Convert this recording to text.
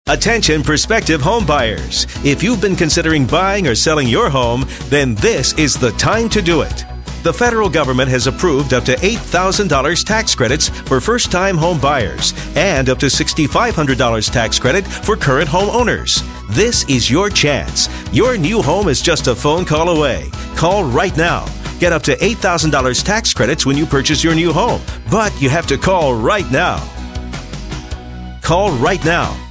Attention prospective home buyers. If you've been considering buying or selling your home, then this is the time to do it. The federal government has approved up to $8,000 tax credits for first-time home buyers and up to $6,500 tax credit for current homeowners. This is your chance. Your new home is just a phone call away. Call right now. Get up to $8,000 tax credits when you purchase your new home, but you have to call right now. Call right now.